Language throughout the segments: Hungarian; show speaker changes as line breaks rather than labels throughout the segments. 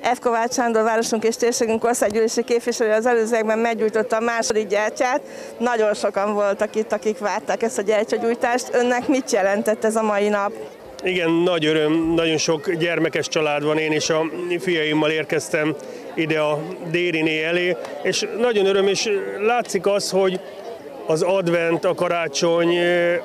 F. Kovács Sándor városunk és térségünk országgyűlési képviselő az előzőekben meggyújtotta a második gyertyát. Nagyon sokan voltak itt, akik várták ezt a gyertyagyújtást. Önnek mit jelentett ez a mai nap?
Igen, nagy öröm, nagyon sok gyermekes család van, én és a fiaimmal érkeztem ide a Dériné elé, és nagyon öröm, és látszik az, hogy az advent, a karácsony,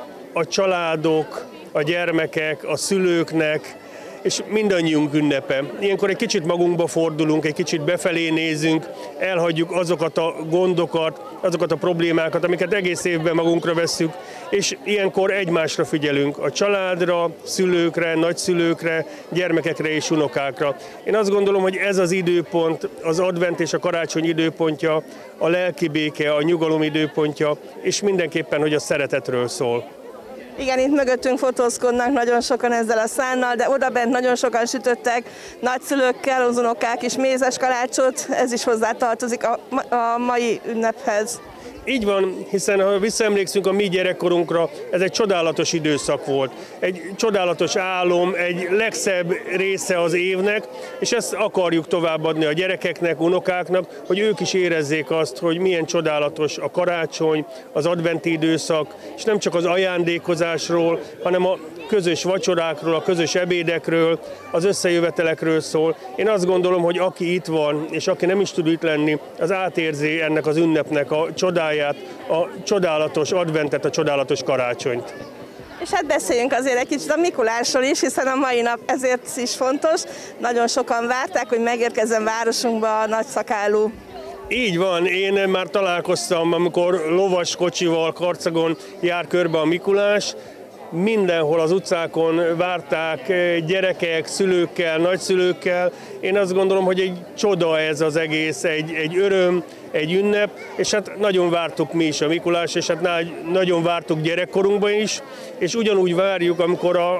a családok, a gyermekek, a szülőknek, és mindannyiunk ünnepe. Ilyenkor egy kicsit magunkba fordulunk, egy kicsit befelé nézünk, elhagyjuk azokat a gondokat, azokat a problémákat, amiket egész évben magunkra vesszük, és ilyenkor egymásra figyelünk, a családra, szülőkre, nagyszülőkre, gyermekekre és unokákra. Én azt gondolom, hogy ez az időpont, az advent és a karácsony időpontja, a lelki béke, a nyugalom időpontja, és mindenképpen, hogy a szeretetről szól.
Igen, itt mögöttünk fotózkodnak nagyon sokan ezzel a szánnal, de odabent nagyon sokan sütöttek nagyszülőkkel, az unokák is mézes kalácsot, ez is hozzátartozik a mai ünnephez.
Így van, hiszen ha visszaemlékszünk a mi gyerekkorunkra, ez egy csodálatos időszak volt. Egy csodálatos álom, egy legszebb része az évnek, és ezt akarjuk továbbadni a gyerekeknek, unokáknak, hogy ők is érezzék azt, hogy milyen csodálatos a karácsony, az adventi időszak, és nem csak az ajándékozásról, hanem a közös vacsorákról, a közös ebédekről, az összejövetelekről szól. Én azt gondolom, hogy aki itt van, és aki nem is tud itt lenni, az átérzi ennek az ünnepnek a csodáját, a csodálatos adventet, a csodálatos karácsonyt.
És hát beszéljünk azért egy kicsit a Mikulásról is, hiszen a mai nap ezért is fontos. Nagyon sokan várták, hogy megérkezzen városunkba a nagyszakálú.
Így van, én már találkoztam, amikor lovas kocsival Karcagon jár körbe a Mikulás. Mindenhol az utcákon várták gyerekek, szülőkkel, nagyszülőkkel. Én azt gondolom, hogy egy csoda ez az egész, egy öröm, egy ünnep, és hát nagyon vártuk mi is a Mikulás, és hát nagyon vártuk gyerekkorunkban is, és ugyanúgy várjuk, amikor a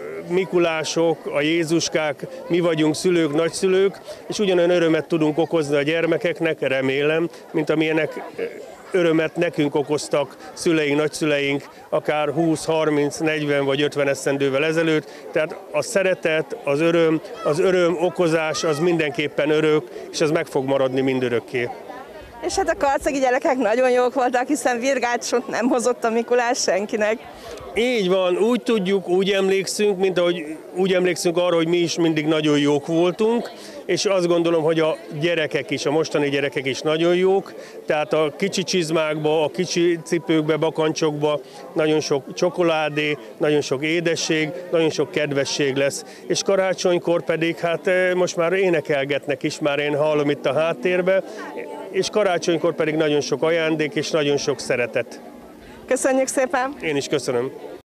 Mikulások, a Jézuskák, mi vagyunk szülők, nagyszülők, és ugyanolyan örömet tudunk okozni a gyermekeknek, remélem, mint amilyenek örömet nekünk okoztak szüleink, nagyszüleink, akár 20, 30, 40 vagy 50 esztendővel ezelőtt. Tehát a szeretet, az öröm okozás az mindenképpen örök, és ez meg fog maradni mindörökké.
És hát a karcagi gyerekek nagyon jók voltak, hiszen virgácsot nem hozott a Mikulás senkinek.
Így van, úgy tudjuk, úgy emlékszünk, mint ahogy úgy emlékszünk arra, hogy mi is mindig nagyon jók voltunk, és azt gondolom, hogy a gyerekek is, a mostani gyerekek is nagyon jók, tehát a kicsi csizmákba, a kicsi cipőkbe, bakancsokba nagyon sok csokoládé, nagyon sok édesség, nagyon sok kedvesség lesz. És karácsonykor pedig, hát most már énekelgetnek is, már én hallom itt a háttérbe, és karácsonykor pedig nagyon sok ajándék és nagyon sok szeretet.
Köszönjük szépen!
Én is köszönöm.